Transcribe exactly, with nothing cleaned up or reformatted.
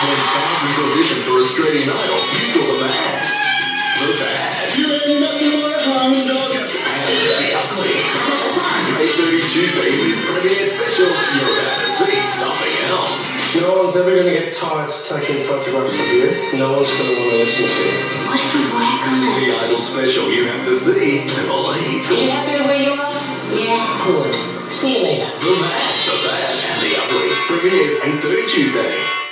When thousands audition for Australian Idol, you saw the bad, the bad, you ain't nothing but a hound dog, and the ugly. eight thirty Tuesday is Premiere Special. You're about to see something else. No one's ever going to get tired of taking photographs of you. No one's going to want to listen to you. What if we work on it? The Idol Special you have to see to believe. Are you happy the way you are? Yeah. Good. See you later. The bad, the bad, and the ugly. Premieres eight thirty Tuesday.